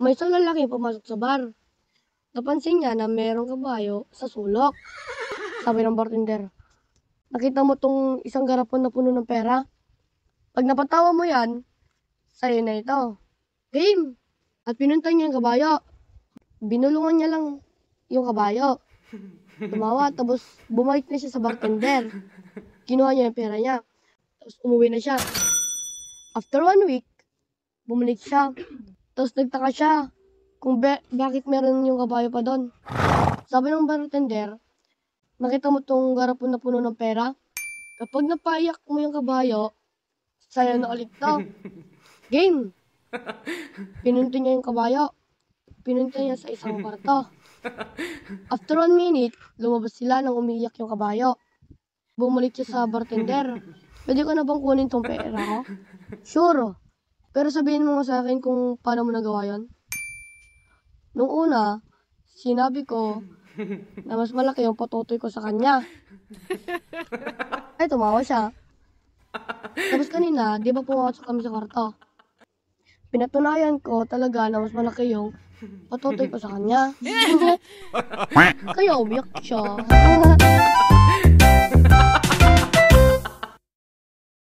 May isang lalaki pumasok sa bar. Napansin niya na mayroong kabayo sa sulok. Sabi ng bartender, nakita mo tong isang garapon na puno ng pera? Pag napatawa mo yan, sa'yo na ito. Game! At pinunta niya yung kabayo. Binulungan niya lang yung kabayo. Tumawa, tapos bumalik na siya sa bartender. Kinuha niya yung pera niya. Tapos umuwi na siya. After 1 week, bumalik siya. Tapos nagtaka siya kung bakit meron yung kabayo pa doon. Sabi ng bartender, nakita mo tong garapon na puno ng pera? Kapag napaiyak mo yung kabayo, sa'yo na ulit to. Game! Pinunta niya yung kabayo. Pinunta niya sa isang kwarto. After 1 minute, lumabas sila nang umiiyak yung kabayo. Bumalik siya sa bartender. Pwede ko na bang kunin tong pera ko? Sure. Pero sabihin mo nga sa akin kung paano mo nagawa yun. Nung una, sinabi ko na mas malaki yung patutoy ko sa kanya. Ay, tumawa siya. Tapos kanina, di ba pumasok kami sa kwarto? Pinatunayan ko talaga na mas malaki yung patutoy ko sa kanya. Kaya umiyak siya.